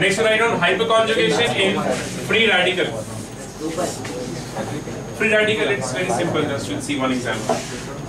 Next, write down hyperconjugation in free radical. Free radical, it's very simple. Just we'll see one example.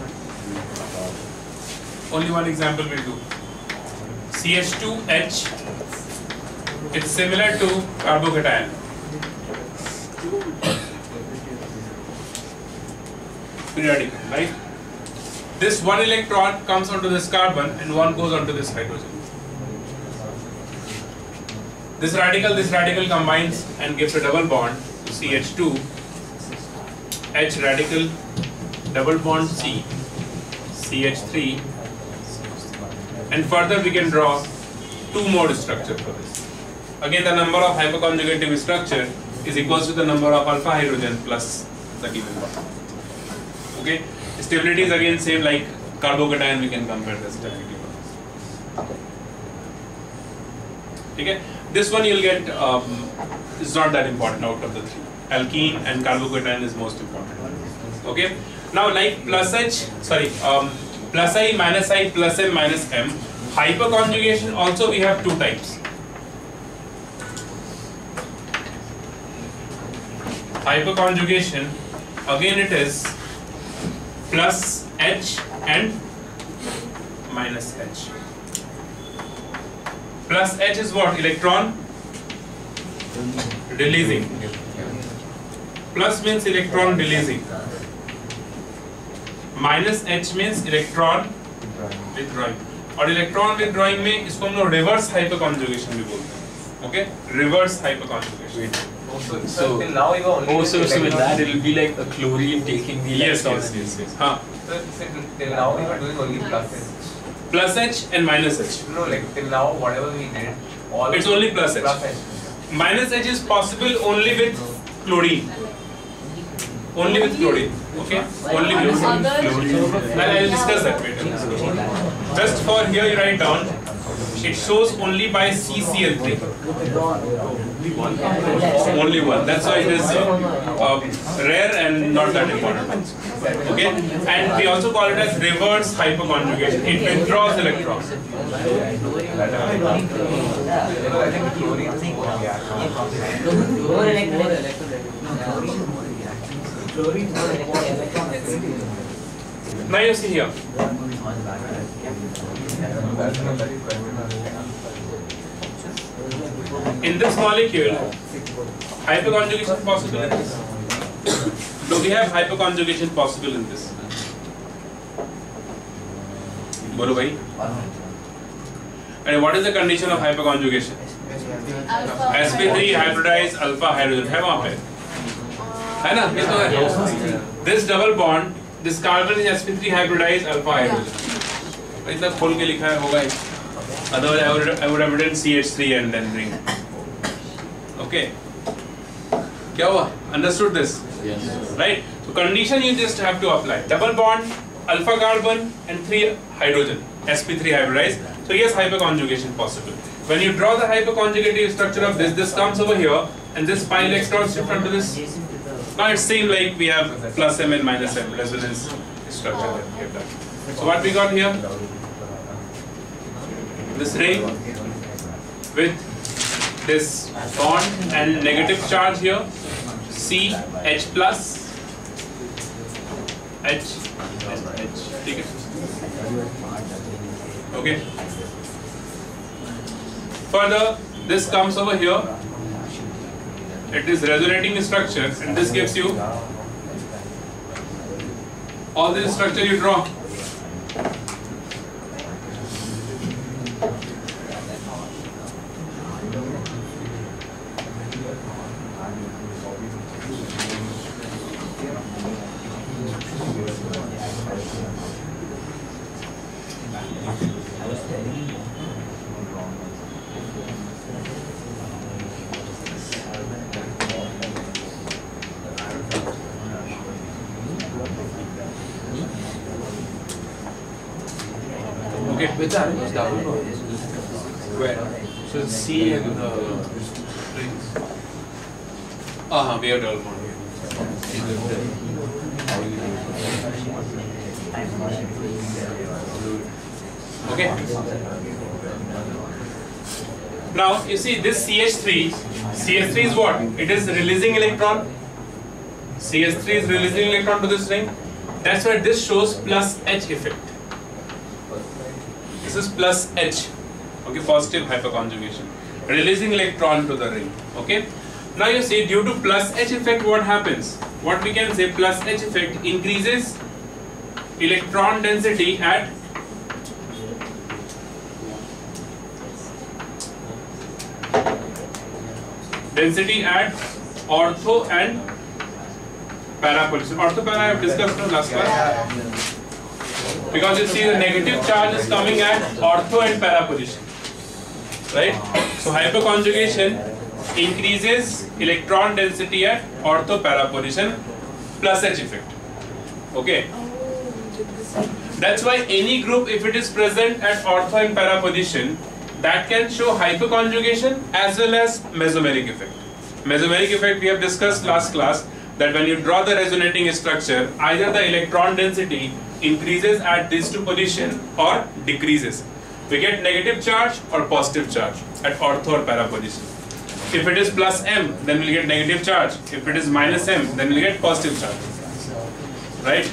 Only one example will do. CH2H. It's similar to carbocation. Free radical, right? This one electron comes onto this carbon and one goes onto this hydrogen. This radical combines and gives a double bond to CH2, H radical, double bond C, CH3, and further we can draw two more structure for this. Again, the number of hyperconjugative structure is equals to the number of alpha hydrogen plus the given bond. Okay, stability is again same like carbocation, we can compare the stability. Okay, this one you'll get is not that important out of the three. Alkene and carbocation is most important. Okay, now like plus I, minus I, plus M, minus M. Hyperconjugation also we have two types. Hyperconjugation, again it is plus H and minus H. Plus H is what? Electron releasing. Plus means electron releasing. Minus H means electron withdrawing. और electron withdrawing में इसको हम लोग reverse hyperconjugation भी बोलते हैं. Okay? Reverse hyperconjugation. So till now you are only. So with that it will be like a chlorine taking the electron. Yes. हाँ. So till now we were doing only plus H. Plus H and minus H. No, like till now whatever we did, all. It's only plus H. Plus H. Minus H is possible only with chlorine. Only with chlorine. Okay? Only with chlorine. I'll discuss that later. Just for here you write down, it shows only by CCl3. Only one. That's why it is rare and not that important. Okay? And we also call it as reverse hyperconjugation. It withdraws electrons. Now you see here. In this molecule, hyperconjugation possible in this? Do we have hyperconjugation possible in this? Bolo bhai. And what is the condition of hyperconjugation? sp3 hybridized alpha hydrogen. है वहाँ पे? है ना? ये तो है. This double bond, this carbon is sp3 hybridized alpha hydrogen. इतना खोल के लिखा है होगा. Otherwise, I would have written CH3 and then ring. Okay. क्या हुआ? Understood this? Yes. Right. So condition you just have to apply. Double bond, alpha carbon, and 3 hydrogen. sp3 hybridized. So yes, hyperconjugation possible. When you draw the hyperconjugative structure of this comes over here, and this pi electrons shift onto this. Now it seems like we have plus M and minus M resonance structure that we have done. So what we got here? This ring with this bond and negative charge here, C H plus H. Okay. Further, this comes over here. It is resonating structure, and this gives you all this structure you draw. Okay. Which are double bonds? Where? So C and the rings. We have double bond here. Okay. Now you see this CH3 is what? It is releasing electron. CH3 is releasing electron to this ring. That's why this shows plus H effect. This is plus H. Okay, positive hyperconjugation. Releasing electron to the ring. Okay. Now you see, due to plus H effect, what happens? What we can say, plus H effect increases electron density at ortho and para position. Ortho para I have discussed in last class. Because you see the negative charge is coming at ortho and para position. Right? So hyperconjugation increases electron density at ortho para position plus H effect. Okay. That's why any group, if it is present at ortho and para position, that can show hyperconjugation as well as mesomeric effect. Mesomeric effect we have discussed last class, that when you draw the resonating structure, either the electron density increases at these two positions or decreases. We get negative charge or positive charge at ortho or para position. If it is plus M, then we'll get negative charge. If it is minus M, then we'll get positive charge. Right?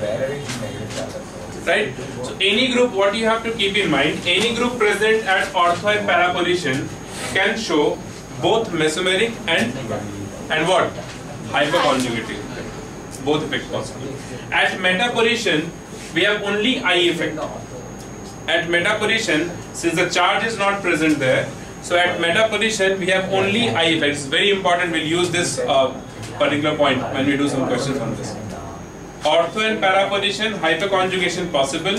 Right? So any group, what you have to keep in mind, any group present at ortho and para position can show both mesomeric and what? Hyperconjugative. Both effect possible. At meta position, we have only I effect. At meta position, since the charge is not present there, so at meta position we have only I effect. It's very important. We'll use this particular point when we do some questions on this. Ortho and para position, hyperconjugation possible.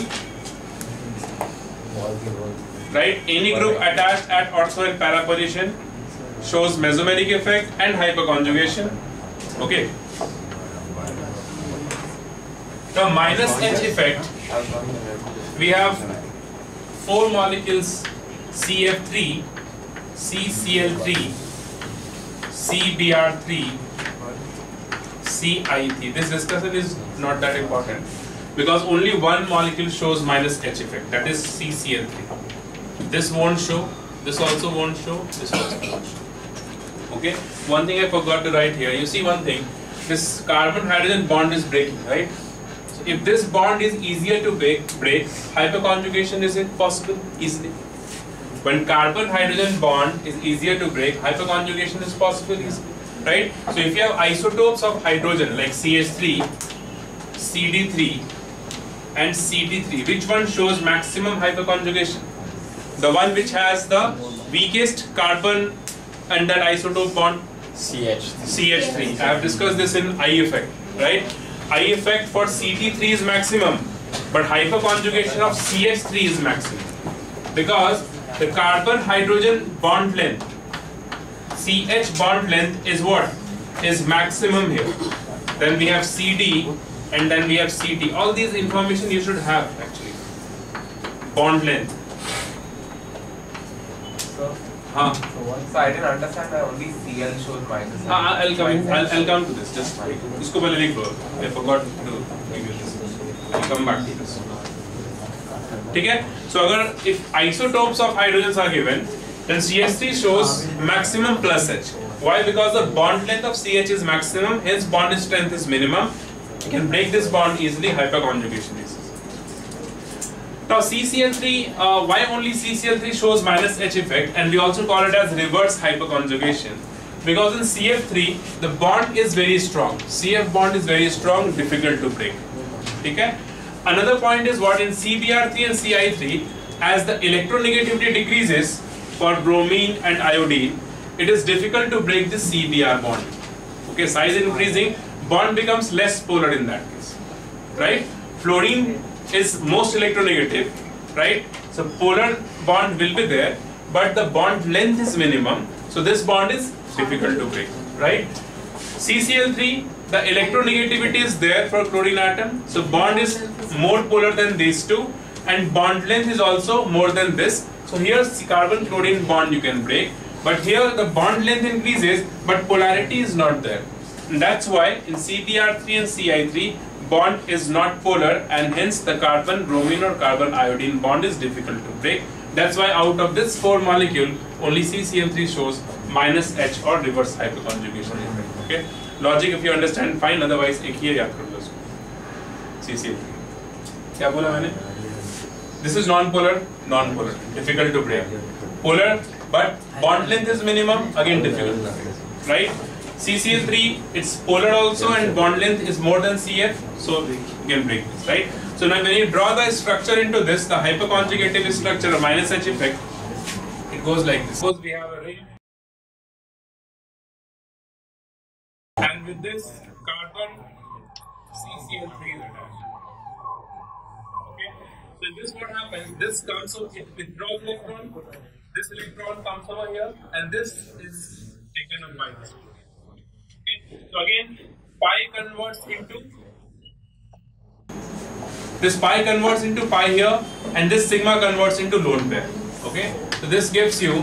Right? Any group attached at ortho and para position shows mesomeric effect and hyperconjugation. Okay. Now minus H effect, we have 4 molecules CF3, CCl3, CBr3, CI3. This discussion is not that important because only one molecule shows minus H effect, that is CCl3. This won't show, this also won't show, this also won't show. Okay, one thing I forgot to write here. You see one thing, this carbon-hydrogen bond is breaking, right? So if this bond is easier to break, hyperconjugation is it possible easily? When carbon-hydrogen bond is easier to break, hyperconjugation is possible easily, right? So if you have isotopes of hydrogen like CH3, CD3 and CD3, which one shows maximum hyperconjugation? The one which has the weakest carbon and that isotope bond? CH3. I have discussed this in I effect, right? I effect for CD3 is maximum, but hyperconjugation of CH3 is maximum because the carbon-hydrogen bond length, CH bond length is what? Is maximum here. Then we have CD and then we have CD. All these information you should have actually. Bond length. So I didn't understand why only Cl shows minus. I'll come to this. Just isko pehle likh lo. I forgot to give you this. I'll come back to this. Okay? So if isotopes of hydrogens are given, then CH3 shows maximum plus H. Why? Because the bond length of CH is maximum, hence bond strength is minimum. You can break this bond easily, hyperconjugation is. Now CCl3, why only CCl3 shows minus H effect, and we also call it as reverse hyperconjugation? Because in CF3 the bond is very strong. CF bond is very strong, difficult to break. Okay? Another point is what in CBr3 and CI3, as the electronegativity decreases for bromine and iodine, it is difficult to break this CBr bond. Okay, size increasing, bond becomes less polar in that case. Right? Fluorine is most electronegative, right? So polar bond will be there, but the bond length is minimum, so this bond is difficult to break, right? CCl3, the electronegativity is there for chlorine atom, so bond is more polar than these two, and bond length is also more than this. So here carbon chlorine bond you can break, but here the bond length increases, but polarity is not there. And that's why in CBr3 and CI3 bond is not polar, and hence the carbon bromine or carbon iodine bond is difficult to break. That's why out of this 4 molecule, only CCM3 shows minus H or reverse hyperconjugation effect. Okay? Logic if you understand fine, otherwise एक ही याद कर लो उसको. CCM3. क्या बोला मैंने? This is non-polar, non-polar, difficult to break. Polar, but bond length is minimum, again difficult, right? CCl3, it's polar also and bond length is more than CF, so you can break this, right? So now when you draw the structure into this, the hyperconjugative structure, a minus H effect, it goes like this. Suppose we have a ring, and with this carbon CCl3 is attached. Okay, so this what happens, this comes, so it withdraws electron, this electron comes over here, and this is taken up by this. Okay, so again, pi converts into, this pi converts into pi here, and this sigma converts into lone pair. Okay, so this gives you,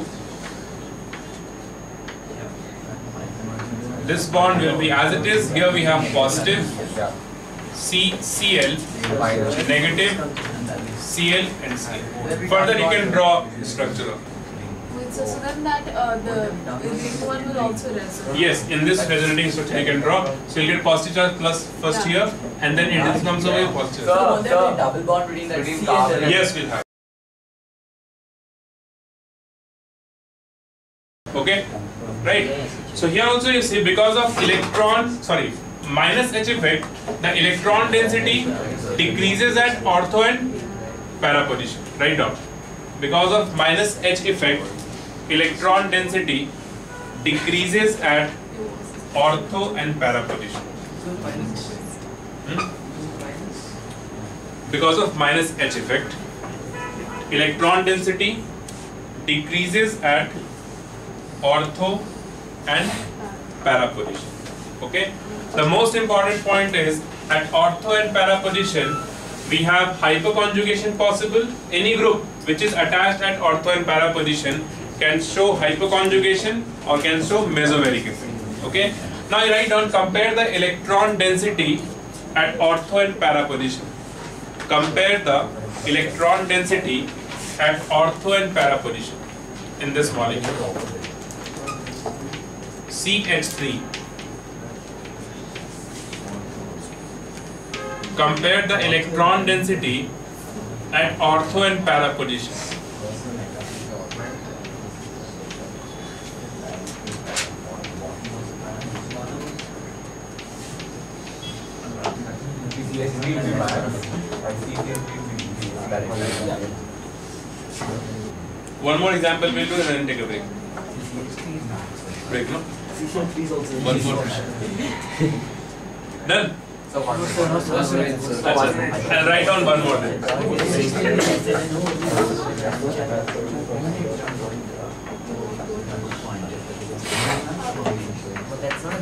this bond will be as it is. Here we have positive CCl, negative Cl and Cl. Further you can draw the structure of. So then that the ring one will also resonate. Yes, in this resonating structure you can draw. So you get positive charge plus first here, and then it comes away positive. So will there be a double bond between the C and the ring? Yes, we'll have. Okay, right. So here also you see, because of minus H effect, the electron density decreases at ortho and para position. Write down. Because of minus H effect, electron density decreases at ortho and para position. Because of minus H effect, electron density decreases at ortho and para position. Okay. The most important point is at ortho and para position we have hyperconjugation possible. Any group which is attached at ortho and para position can show hyperconjugation or can show mesomeric effect. Okay. Now you write down, compare the electron density at ortho and para position. Compare the electron density at ortho and para position in this molecule. CH3. Compare the electron density at ortho and para position. One more example we'll do and then take a break. Break, no? One more. Done? So one more. I'll write down one more then. But that's not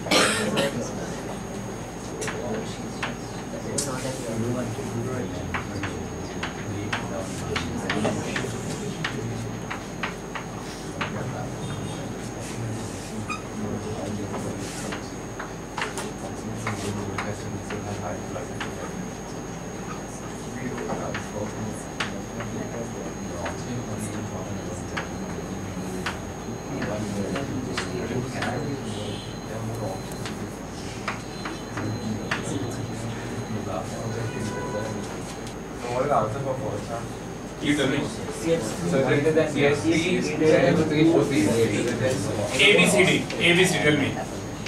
What is the answer for first one? You tell me. So greater than CH3 should be greater than ABCD. ABC, tell me.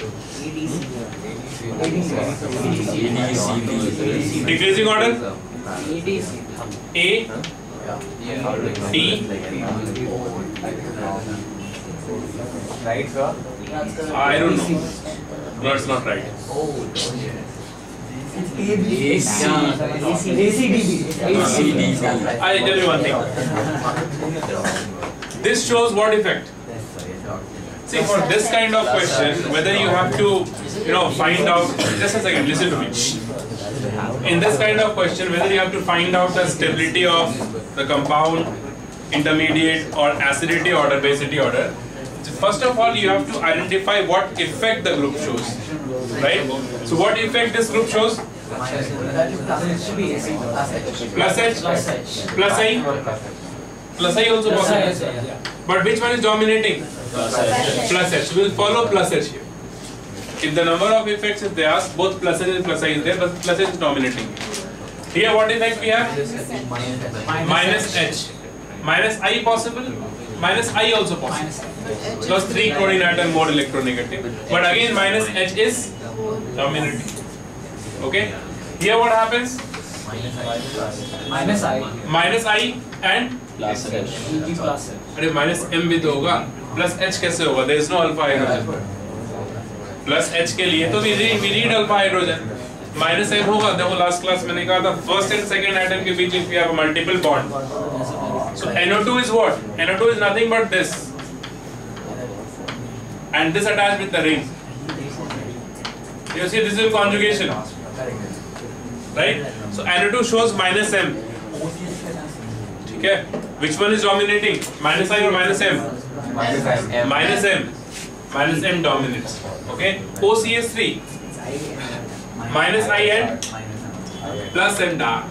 Decreasing order? A, D. Right, sir? I don't know. No, it's not right. I'll tell you one thing. This shows what effect? See, for this kind of question, whether you have to, find out, just a second, listen to me. In this kind of question, whether you have to find out the stability of the compound, intermediate or acidity order, basicity order, first of all, you have to identify what effect the group shows, right? So what effect this group shows? Plus H, plus I, Plus I also possible. But which one is dominating? Plus H. Will follow plus H here. If the number of effects is there, both plus H and plus I is there, but plus H is dominating. Here what effect we have? Minus H. Minus I possible? Minus I also possible. Because 3 chlorine atom more electronegative. But again minus H is dominating. Okay? Here what happens? Minus I. Minus I and Plus H. plus H. अरे minus M भी तो होगा. Plus H कैसे होगा? There is no alpha hydrogen. Plus H के लिए तो we need alpha hydrogen. Minus M होगा. देखो last class मैंने कहा था first and second atom के बीच में we have a multiple bond. So NO2 is what? NO2 is nothing but this. And this attached with the ring. You see this is conjugation. Right? So NO2 shows minus M. Okay? Which one is dominating? Minus I or minus M? Minus M. Minus M dominates. Okay? OCH3. Minus I and plus M dark.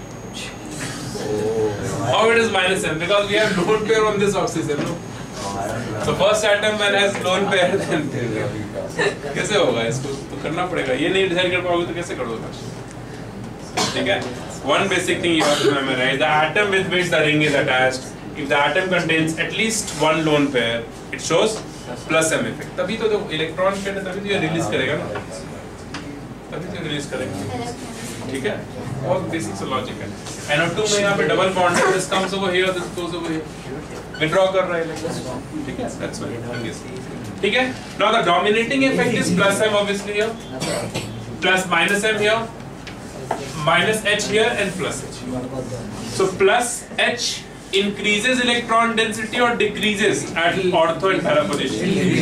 How it is minus M? Because we have lone pair on this oxygen. No? So first atom when has lone pair, then कैसे होगा इसको तो करना पड़ेगा. ये नहीं decide कर पाओगे तो कैसे करोगे? ठीक है? One basic thing you have to memorize: the atom with which the ring is attached. If the atom contains at least one lone pair, it shows plus M effect. तभी तो इलेक्ट्रॉन पेयर है, तभी तो ये release करेगा ना. तभी तो रिलीज करेगा. ठीक है? All basics are logical. NO2 में यहाँ पे double bond है. This comes over here, this goes over here. Withdraw कर रहा है इलेक्ट्रॉन. ठीक है? That's why. ठीक है? Now the dominating effect is plus M obviously here. Plus minus M here. Minus H here and plus H. So plus H increases electron density or decreases at ortho and para position?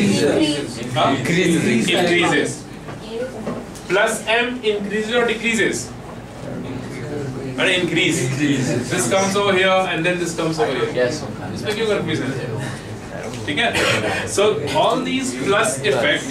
Increases. Plus M increases or decreases? Increase. This comes over here and then this comes over here. Yes. इसमें क्यों confuse है? ठीक है? So all these plus effect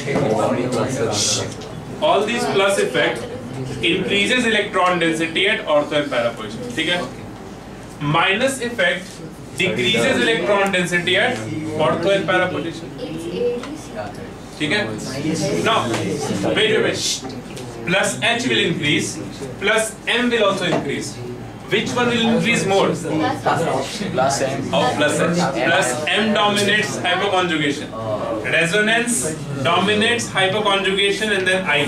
increases electron density at ortho and para position. ठीक है? Minus effect decreases electron density at ortho and para position. ठीक है? Now, wait. Plus H will increase, plus M will also increase. Which one will increase more? Plus M. Oh, plus H. Plus M dominates hyperconjugation. Resonance dominates hyperconjugation and then I.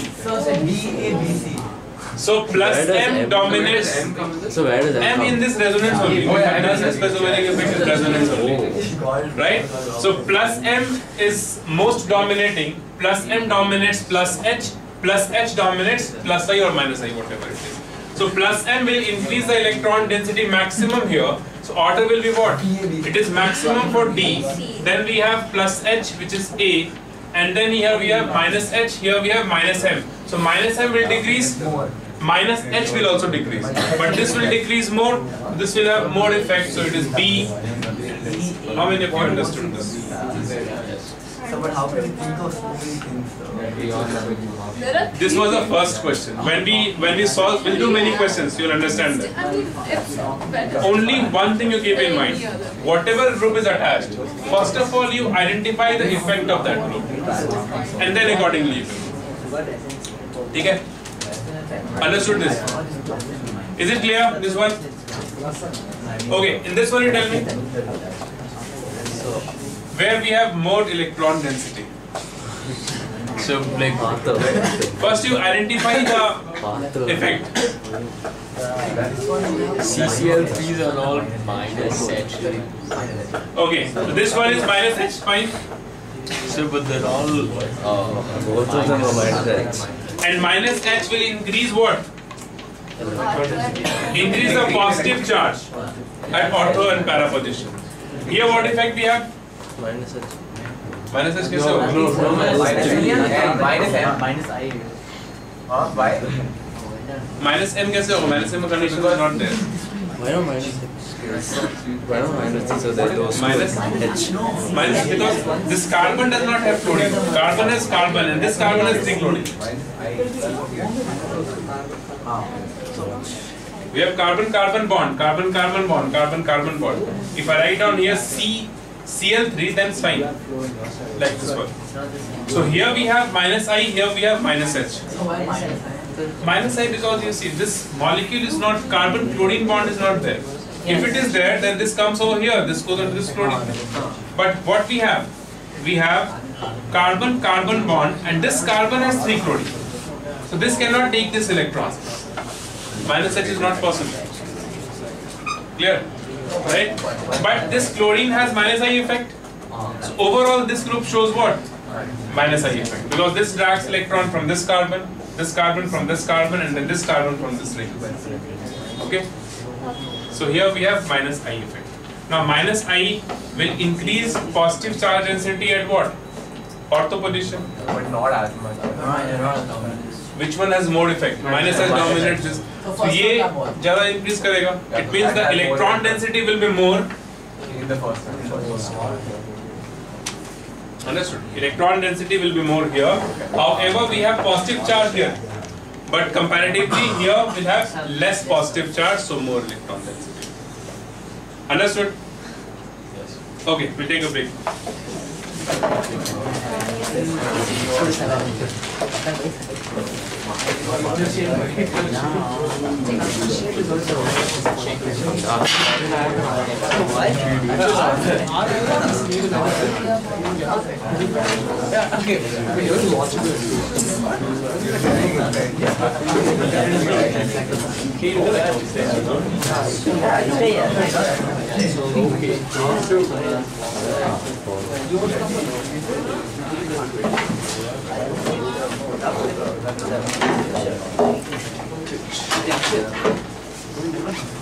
So plus M dominates. So where does M in this resonance only. Specific effect is resonance only. Right? So plus M is most dominating. Plus M dominates plus H. Plus H dominates plus I or minus I, whatever it is. So plus M will increase the electron density maximum here. So order will be what? It is maximum for D. Then we have plus H, which is A. And then here we have minus H, here we have minus M. So minus M will decrease, minus H will also decrease. But this will decrease more, this will have more effect, so it is B. How many of you understood this? But how can you think of so many things? This was the first question. When we solve, we'll do many questions, you'll understand that. Only one thing you keep in mind. Whatever group is attached, first of all you identify the effect of that group. And then accordingly you do. Okay? Understood this? Is it clear, this one? Okay, in this one you tell me. Where we have more electron density. So like first you identify the effect. CCl3s are all minus H. Okay, so this one is minus H, fine. So but they're all both of them are minus H. And minus H will increase what? Increase the positive charge at ortho and para position. Here what effect we have? Minus H. Minus H कैसे होगा? Minus I. Why? Minus M कैसे होगा? Minus M condition is not there. Why not minus H? Why not minus H? So that those Minus H. Minus because this carbon does not have chlorine. Carbon has carbon and this carbon has 3 chlorine. We have carbon-carbon bond, carbon-carbon bond, carbon-carbon bond. If I write down here Cl3, then it's fine, like this one. So here we have minus I, here we have minus H. So why minus I? Minus I because you see this molecule is not, carbon-chlorine bond is not there. If it is there, then this comes over here, this goes into this chlorine. But what we have carbon-carbon bond, and this carbon has 3 chlorine. So this cannot take this electron. Minus H is not possible. Clear? Right? But this chlorine has minus I effect. So overall this group shows what? Minus I effect. Because this drags electron from this carbon from this carbon, and then this carbon from this ring. Okay? So here we have minus I effect. Now minus I will increase positive charge density at what? Ortho position. But not as much. Which one has more effect? Minus has dominated this. So ये ज़्यादा increase करेगा. It means the electron density will be more In the first one. Understood? Electron density will be more here. However, we have positive charge here. But comparatively here we'll have less positive charge, so more electron density. Understood? Yes. Okay, we'll take a break. Okay.